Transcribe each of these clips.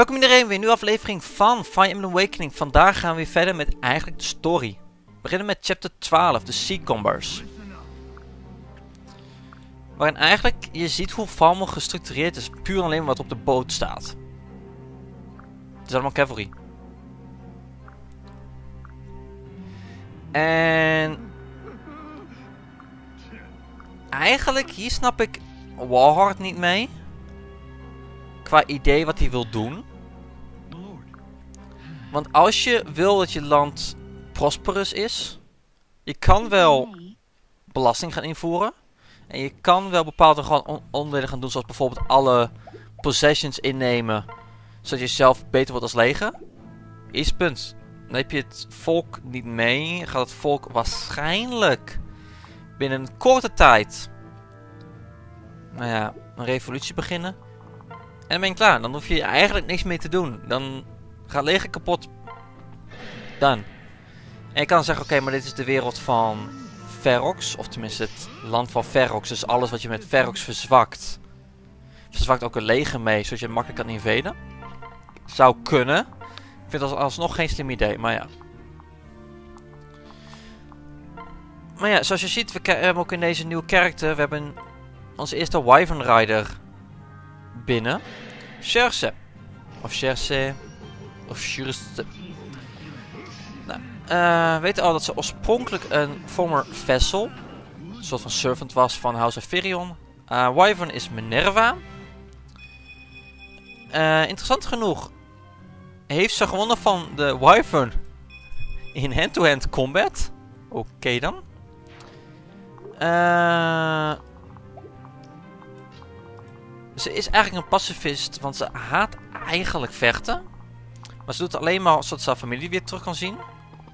Welkom iedereen, weer een nieuwe aflevering van Fire Emblem Awakening. Vandaag gaan we weer verder met eigenlijk de story. We beginnen met chapter 12, de Sea Combers. Waarin eigenlijk je ziet hoe Falmer gestructureerd is, puur en alleen wat op de boot staat. Het is allemaal cavalry. En eigenlijk hier snap ik Walhart niet mee. Qua idee wat hij wil doen. Want als je wil dat je land prosperous is, je kan wel belasting gaan invoeren. En je kan wel bepaalde gewoon onderdelen gaan doen, zoals bijvoorbeeld alle possessions innemen, zodat je zelf beter wordt als leger. Eerste punt. Dan heb je het volk niet mee. Gaat het volk waarschijnlijk binnen een korte tijd, nou ja, een revolutie beginnen. En dan ben je klaar. Dan hoef je eigenlijk niks meer te doen. Dan gaat leger kapot. Dan. En je kan zeggen, oké, maar dit is de wereld van Ferox. Of tenminste het land van Ferox. Dus alles wat je met Ferox verzwakt. Verzwakt ook een leger mee, zodat je het makkelijk kan invaden. Zou kunnen. Ik vind dat alsnog geen slim idee, maar ja. Maar ja, zoals je ziet, we hebben ook in deze nieuwe karakter. We hebben onze eerste Wyvern Rider binnen. Cherse. Of Cherse. Of Cherse. Nou, we weten al dat ze oorspronkelijk een former vessel, een soort van servant was van House of Firion. Wyvern is Minerva. Interessant genoeg heeft ze gewonnen van de Wyvern in hand-to-hand combat. Oké dan. Ze is eigenlijk een pacifist, want ze haat eigenlijk vechten. Maar ze doet het alleen maar zodat ze haar familie weer terug kan zien.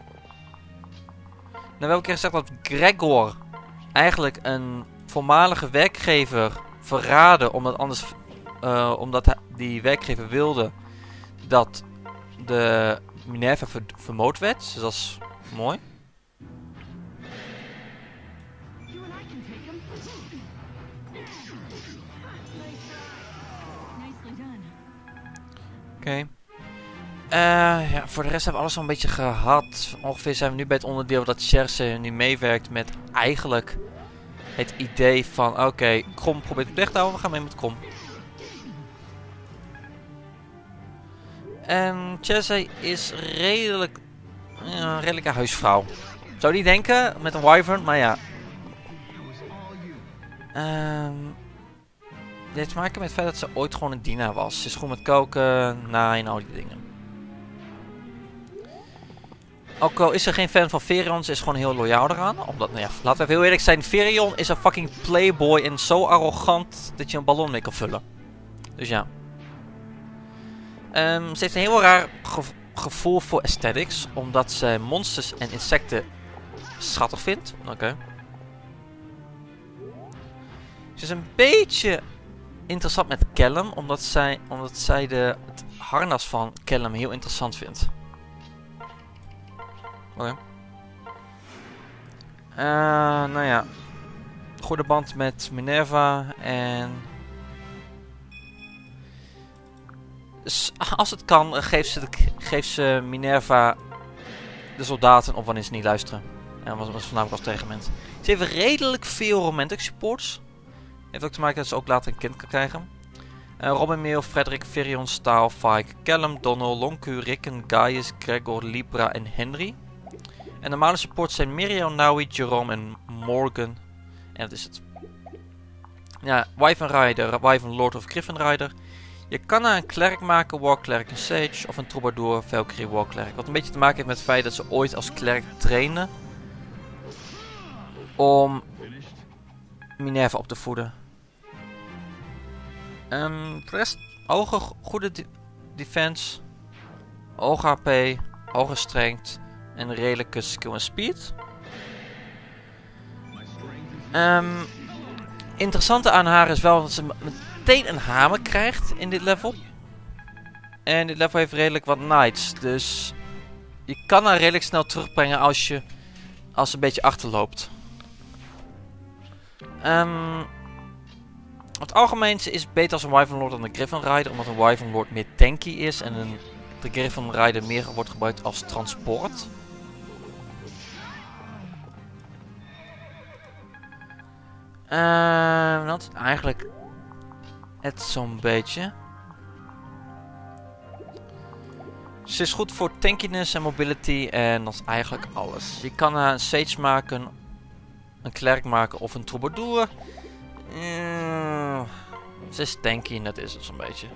Nou, we hebben een keer gezegd dat Gregor eigenlijk een voormalige werkgever verraadde, omdat die werkgever wilde dat de Minerva vermoord werd. Dus dat is mooi. Oké. Ja, voor de rest hebben we alles al een beetje gehad. Ongeveer zijn we nu bij het onderdeel dat Cherse nu meewerkt met eigenlijk het idee van oké, Krom probeert het weg te houden, we gaan mee met Krom. En Cherse is redelijk een redelijke huisvrouw. Zou niet denken met een Wyvern, maar ja. Dit heeft te maken met het feit dat ze ooit gewoon een dienaar was. Ze is goed met koken, naaien en al die dingen. Ook al is ze geen fan van Firion, ze is gewoon heel loyaal eraan. Omdat, nou ja, laten we even heel eerlijk zijn, Firion is een fucking playboy en zo arrogant dat je een ballon mee kan vullen. Dus ja. Ze heeft een heel raar gevoel voor aesthetics, omdat ze monsters en insecten schattig vindt. Oké. Ze is een beetje interessant met Callum, omdat zij het harnas van Callum heel interessant vindt. Oké. Nou ja. Goede band met Minerva en als het kan, geeft ze Minerva de soldaten op wanneer ze niet luisteren. En dat was voornamelijk als tegenment. Ze heeft redelijk veel romantic supports. Heeft ook te maken dat ze ook later een kind kan krijgen. Robin, Meel, Frederick, Firion, Staal, Fike, Callum, Donnell, Lonku, Ricken, Gaius, Gregor, Libra en Henry. En normale supports zijn Miriam, Naui, Jerome en Morgan. En dat is het. Ja, Wyvern Rider, Wyvern Lord of Griffin Rider. Je kan haar een klerk maken, War Cleric en Sage. Of een troubadour, Valkyrie, War Cleric. Wat een beetje te maken heeft met het feit dat ze ooit als klerk trainen om Minerva op te voeden. De rest, hoge, goede defense, hoge HP, hoge strength en redelijke skill en speed. Interessante aan haar is wel dat ze meteen een hamer krijgt in dit level. En dit level heeft redelijk wat knights, dus je kan haar redelijk snel terugbrengen als ze een beetje achterloopt. het algemeen is het beter als een Wyvern Lord dan een Griffin Rider, omdat een Wyvern Lord meer tanky is en de Griffin Rider meer wordt gebruikt als transport. Dat is eigenlijk het zo'n beetje. Ze is goed voor tankiness en mobility en dat is eigenlijk alles. Je kan een Sage maken, een Klerk maken of een Troubadour. Ze is tanky en dat is het zo'n beetje.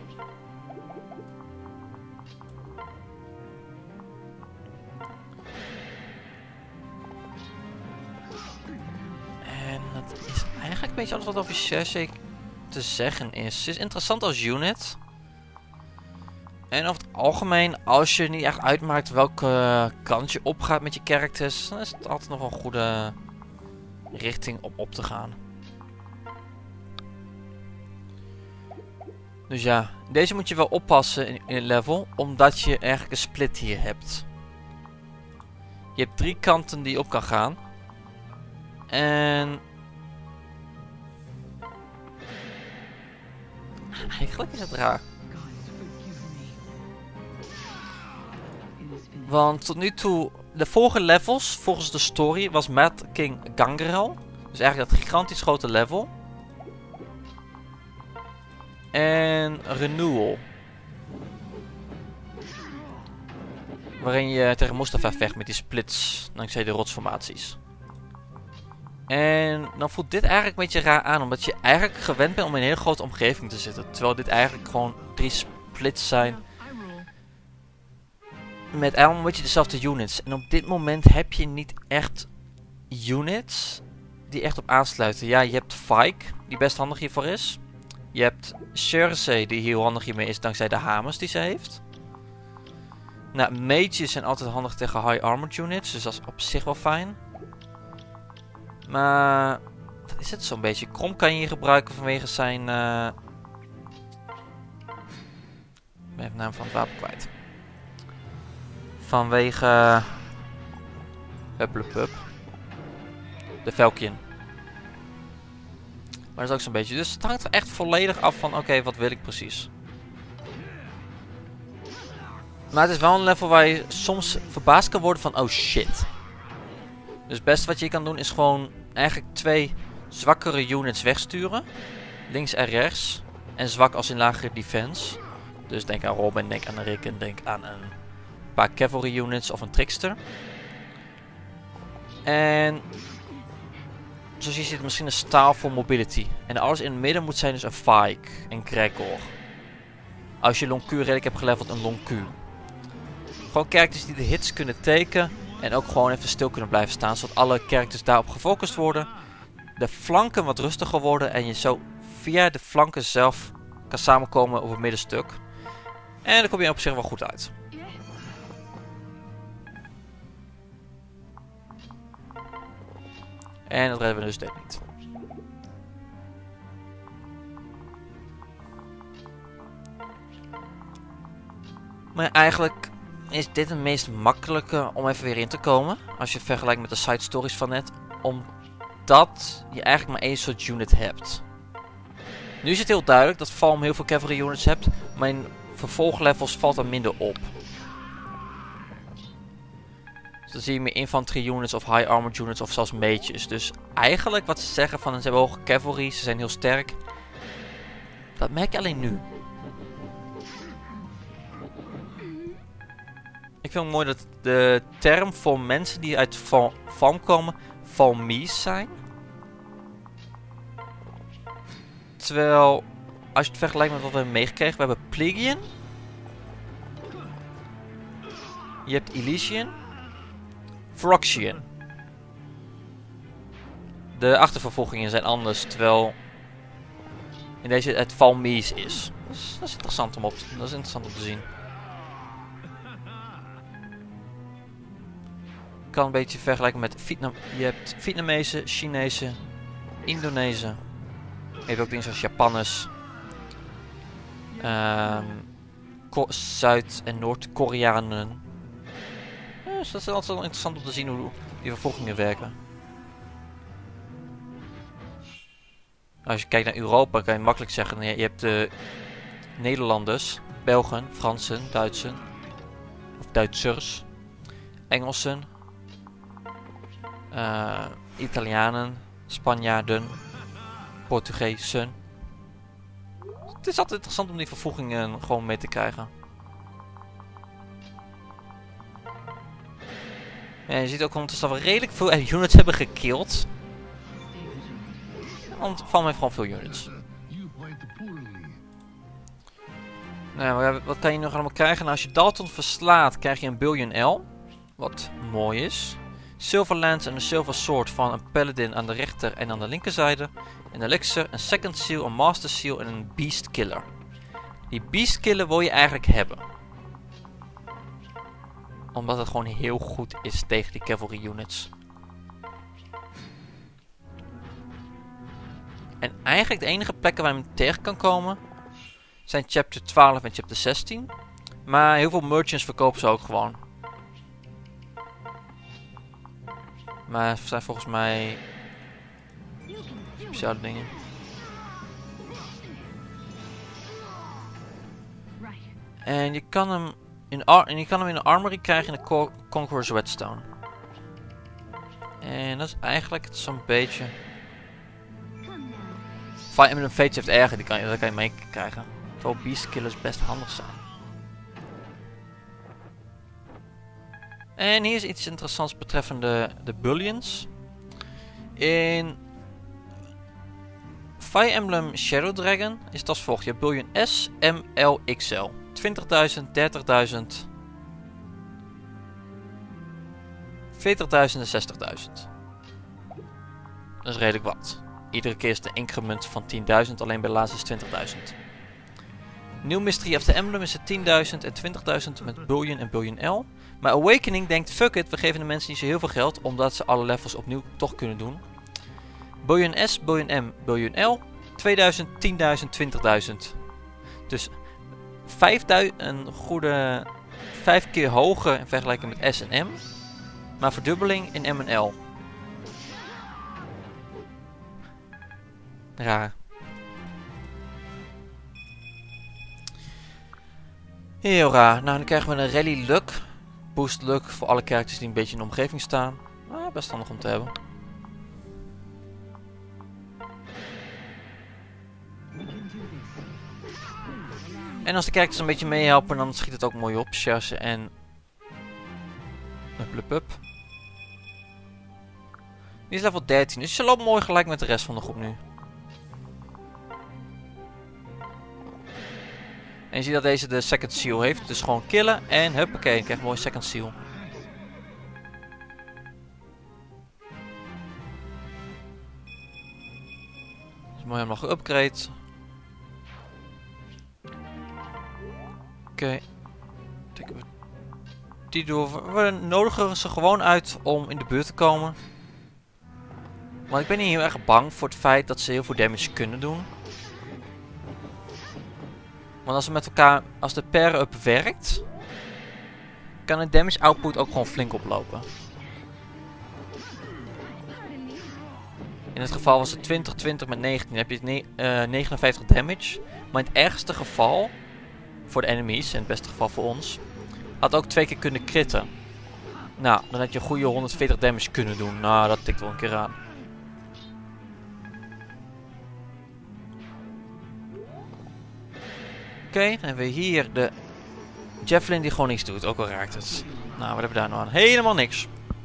En dat is eigenlijk een beetje alles wat over Cersei te zeggen is. Ze is interessant als unit. En over het algemeen, als je niet echt uitmaakt welke kant je opgaat met je characters, dan is het altijd nog een goede richting om op te gaan. Dus ja, deze moet je wel oppassen in het level, omdat je eigenlijk een split hier hebt. Je hebt 3 kanten die je op kan gaan. En eigenlijk is het raar. Want tot nu toe, de vorige levels, volgens de story, was Mad King Gangrel. Dus eigenlijk dat gigantisch grote level. En Renewal. Waarin je tegen Mustafa vecht met die splits, dankzij de rotsformaties. En dan voelt dit eigenlijk een beetje raar aan, omdat je eigenlijk gewend bent om in een hele grote omgeving te zitten. Terwijl dit eigenlijk gewoon 3 splits zijn. Met allemaal een beetje dezelfde units. En op dit moment heb je niet echt units die echt op aansluiten. Ja, je hebt Fyke, die best handig hiervoor is. Je hebt Cersei, die heel handig hiermee is dankzij de hamers die ze heeft. Nou, mages zijn altijd handig tegen high armored units, dus dat is op zich wel fijn. Maar dat is het zo'n beetje. Krom kan je hier gebruiken vanwege zijn... Ik ben even de naam van het wapen kwijt. Vanwege... Hupplepup. De Falcon. Maar dat is ook zo'n beetje. Dus het hangt er echt volledig af van... Oké, wat wil ik precies? Maar het is wel een level waar je soms verbaasd kan worden van... Oh shit. Dus het beste wat je kan doen is gewoon... Eigenlijk 2 zwakkere units wegsturen. Links en rechts. En zwak als in lagere defense. Dus denk aan Robin, denk aan Rick en denk aan een paar cavalry units of een trickster. En zoals je ziet misschien een staal voor mobility. En alles in het midden moet zijn dus een Fyke en Gregor. Als je Lon'Qu redelijk hebt geleveld, een Lon'Qu. Gewoon characters die de hits kunnen tekenen. En ook gewoon even stil kunnen blijven staan. Zodat alle characters daarop gefocust worden. De flanken wat rustiger worden. En je zo via de flanken zelf kan samenkomen op het middenstuk. En dan kom je op zich wel goed uit. En dat redden we dus dit niet. Maar eigenlijk is dit het meest makkelijke om even weer in te komen. Als je vergelijkt met de side stories van net. Omdat je eigenlijk maar één soort unit hebt. Nu is het heel duidelijk dat Falm heel veel cavalry units hebt. Maar in vervolglevels valt dat minder op. Dus dan zie je meer infantry units of high armored units of zelfs mages. Dus eigenlijk wat ze zeggen van ze hebben hoge cavalry, ze zijn heel sterk. Dat merk je alleen nu. Ik vind het mooi dat de term voor mensen die uit Falm komen, Falmies zijn. Terwijl, als je het vergelijkt met wat we hebben meegekregen, we hebben Plegian. Je hebt Elysian. Phyrexian. De achtervervolgingen zijn anders, terwijl in deze het Falmies is. Dus dat is interessant om te zien. Ik kan een beetje vergelijken met je hebt Vietnamese, Chinese, Indonezen. Je hebt ook dingen zoals Japanners. Zuid- en Noord-Koreanen. Dus dat is altijd wel interessant om te zien hoe die vervolgingen werken. Als je kijkt naar Europa kan je makkelijk zeggen, je hebt de Nederlanders, Belgen, Fransen, Duitsers, of Duitsers, Engelsen, Italianen, Spanjaarden, Portugezen. Het is altijd interessant om die vervoegingen gewoon mee te krijgen. En je ziet ook ondertussen dat we redelijk veel units hebben gekillt. Want Valheim heeft gewoon veel units. Nou, wat kan je nog allemaal krijgen? Nou, als je Dalton verslaat, krijg je een Billion L. Wat mooi is. Silver Lance en een Silver Sword van een Paladin aan de rechter en aan de linkerzijde. Een Elixir, een Second Seal, een Master Seal en een Beast Killer. Die Beast Killer wil je eigenlijk hebben. Omdat het gewoon heel goed is tegen die cavalry units. En eigenlijk de enige plekken waar je hem tegen kan komen zijn chapter 12 en chapter 16. Maar heel veel merchants verkopen ze ook gewoon. Maar het zijn volgens mij speciale dingen. En je kan hem in de armory krijgen in de Conqueror's Whetstone. En dat is eigenlijk zo'n beetje. Fire Emblem Fates heeft erger, daar kan je mee krijgen. Terwijl Beast Killers best handig zijn. En hier is iets interessants betreffende de Bullions. In Fire Emblem Shadow Dragon is het als volgt. Je hebt Bullion S, M, L, XL. 20.000, 30.000, 40.000 en 60.000. Dat is redelijk wat. Iedere keer is de increment van 10.000, alleen bij de laatste is 20.000. New Mystery of the Emblem is het 10.000 en 20.000 met Bullion en Bullion L. Maar Awakening denkt, fuck it, we geven de mensen niet zo heel veel geld, omdat ze alle levels opnieuw toch kunnen doen. Bullion S, Bullion M, Bullion L, 2000, 10.000, 20.000. Dus 5000, een goede 5 keer hoger in vergelijking met S en M. Maar verdubbeling in M en L. Raar. Heel raar. Nou, dan krijgen we een Rally Luck. Boost Luck voor alle characters die een beetje in de omgeving staan. Best handig om te hebben. En als de characters een beetje meehelpen, dan schiet het ook mooi op. Schersen en... Plup. Die is level 13, dus ze loopt mooi gelijk met de rest van de groep nu. En je ziet dat deze de second seal heeft, dus gewoon killen en huppakee, je krijgt een mooi second seal. Dus mooi helemaal geupgrade. Oké. Die doen we nodigen ze gewoon uit om in de buurt te komen. Maar ik ben niet heel erg bang voor het feit dat ze heel veel damage kunnen doen. Want als ze met elkaar, als de pair-up werkt, kan de damage output ook gewoon flink oplopen. In het geval was het 20 met 19, heb je 59 damage. Maar in het ergste geval, voor de enemies, en het beste geval voor ons, had ook 2 keer kunnen critten. Nou, dan had je een goede 140 damage kunnen doen. Nou, dat tikt wel een keer aan. Oké, dan hebben we hier de Javelin die gewoon niks doet, ook al raakt het. Nou, wat hebben we daar nou aan? Helemaal niks.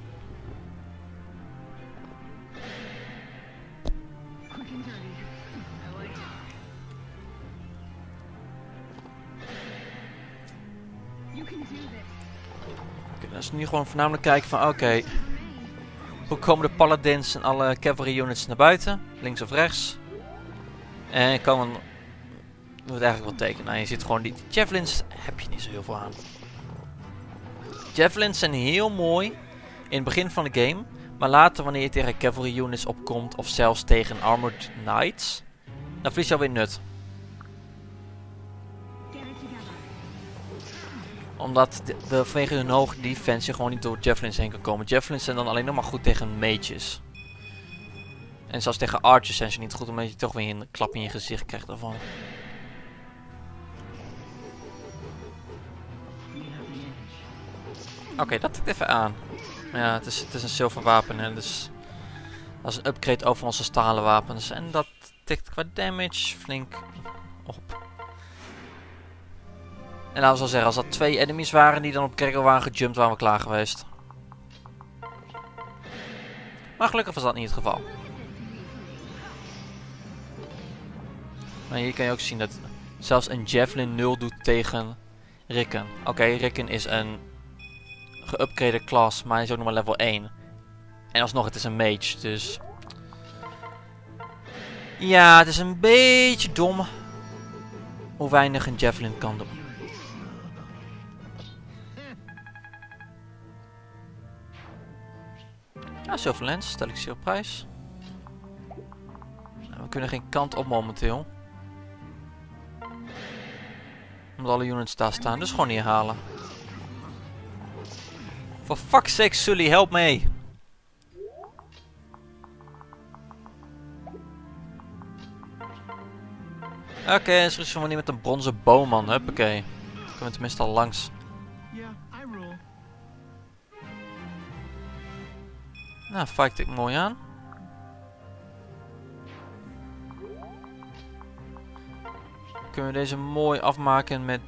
Oké, dan is nu gewoon voornamelijk kijken van oké, hoe komen de paladins en alle cavalry units naar buiten? Links of rechts? En komen... Dat moet eigenlijk wel tekenen. Nou, je ziet gewoon die javelins heb je niet zo heel veel aan. Javelins zijn heel mooi in het begin van de game. Maar later wanneer je tegen cavalry units opkomt of zelfs tegen armored knights, dan verlies je alweer nut. Omdat vanwege hun hoge defense je gewoon niet door javelins heen kan komen. Javelins zijn dan alleen nog maar goed tegen mages. En zelfs tegen archers zijn ze niet goed, omdat je toch weer een klap in je gezicht krijgt daarvan. Oké, dat tikt even aan. Ja, het is een zilverwapen, hè, dus dat is een upgrade over onze stalen wapens. En dat tikt qua damage flink op. En laten we zo zeggen, als dat 2 enemies waren die dan op Gregor waren gejumpt, waren we klaar geweest. Maar gelukkig was dat niet het geval. Maar hier kan je ook zien dat zelfs een Javelin 0 doet tegen Rikken. Oké, Rikken is een geupgrade klas, maar hij is ook nog maar level 1. En alsnog, het is een mage, dus... Ja, het is een beetje dom hoe weinig een Javelin kan doen. Ja, Silver Lens, stel ik zeer op prijs. Nou, we kunnen geen kant op momenteel. Omdat alle units daar staan, dus gewoon neerhalen. For fuck's sake, Sully, help me! Oké, er is gewoon niet met een bronzen boomman, huppakee. Dan kunnen we tenminste al langs. Nou, fight ik mooi aan. Kunnen we deze mooi afmaken met...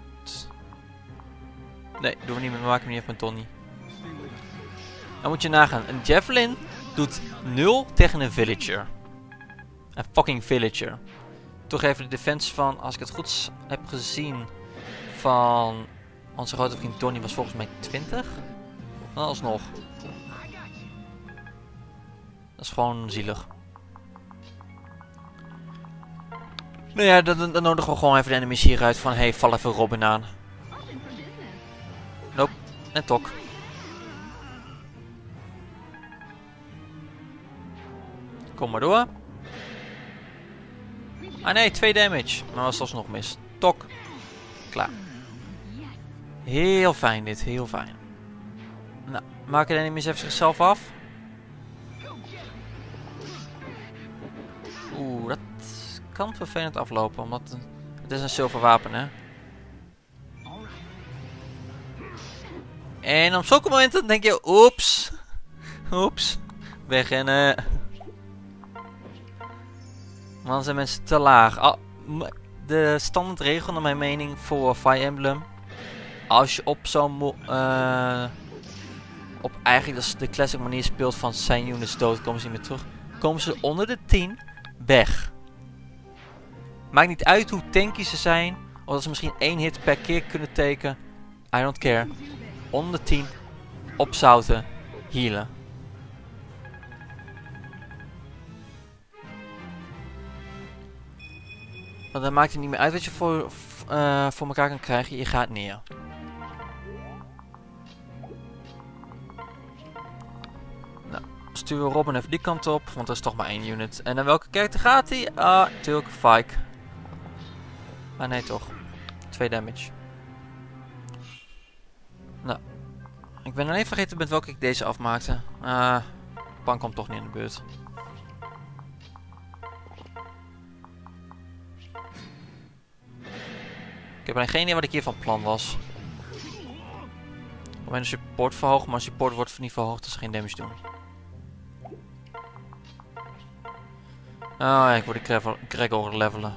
Nee, doen we niet meer. We maken hem niet even met Donnie. Dan moet je nagaan. Een Javelin doet 0 tegen een villager. Een fucking villager. Toch even de defense van, als ik het goed heb gezien, van onze grote vriend Donnie was volgens mij 20. Dan alsnog. Dat is gewoon zielig. Nou ja, dan nodigen we gewoon even de enemies hieruit van, hey, val even Robin aan. Nope, en tok. Kom maar door. Ah nee, 2 damage. Maar was alsnog mis. Tok. Klaar. Heel fijn dit, heel fijn. Nou, maken de enemies even zichzelf af. Oeh, dat kan vervelend aflopen, omdat het is een zilver wapen, hè. En op zulke momenten denk je, oeps. Oeps. Wegrennen. Dan zijn mensen te laag. De standaard regel naar mijn mening voor Fire Emblem. Als je op zo'n op eigenlijk de classic manier speelt van zijn units dood, komen ze niet meer terug. Komen ze onder de 10 weg. Maakt niet uit hoe tanky ze zijn. Of dat ze misschien 1 hit per keer kunnen tekenen. I don't care. Onder de 10. Opzouten. Healen. Want dan maakt het niet meer uit wat je voor elkaar kan krijgen. Je gaat neer. Nou, sturen Robin even die kant op. Want er is toch maar 1 unit. En naar welke karakter gaat hij? Ah, natuurlijk Fyke. Maar nee toch. 2 damage. Nou. Ik ben alleen vergeten met welke ik deze afmaakte. Pan komt toch niet in de buurt. Ik heb alleen geen idee wat ik hier van plan was. Om mijn support verhogen, maar support wordt niet verhoogd als ze geen damage doen. Oh ja, ik word de Gregor levelen.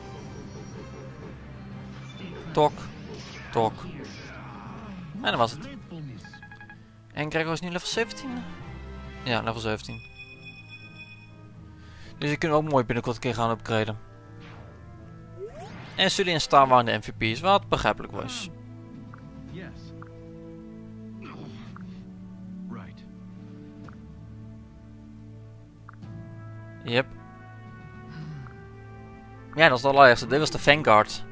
Tok. Tok. En dat was het. En Gregor is nu level 17? Ja, level 17. Dus die kunnen we ook mooi binnenkort een keer gaan upgraden. En Sully en Star waren de MVP's, wat begrijpelijk was. Yep. Ja, dat is de allerergste. Dit was de Vanguard.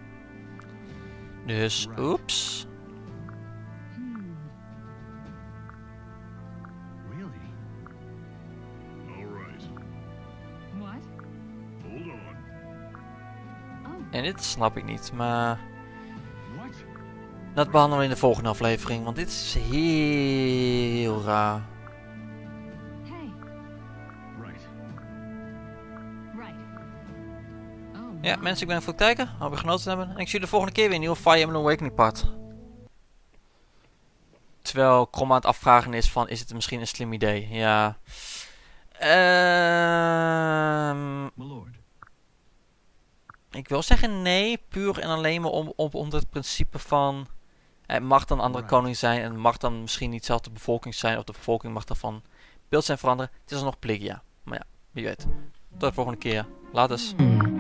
Dus, oeps. En dit snap ik niet, maar... Dat behandelen we in de volgende aflevering, want dit is heel raar. Ja, mensen, ik ben voor het kijken. Hoop je genoten te hebben. En ik zie je de volgende keer weer een nieuwe Fire Emblem Awakening part. Terwijl Krom aan het afvragen is van, is het misschien een slim idee? Ja. Ik wil zeggen nee, puur en alleen maar om het principe van... Het mag dan een andere koning zijn en het mag dan misschien niet zelf de bevolking zijn, of de bevolking mag daarvan beeld zijn veranderen. Het is alsnog Plegia. Maar ja, wie weet. Tot de volgende keer. Laters.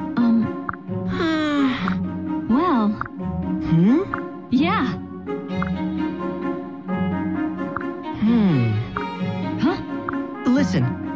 Well. Yeah. Listen.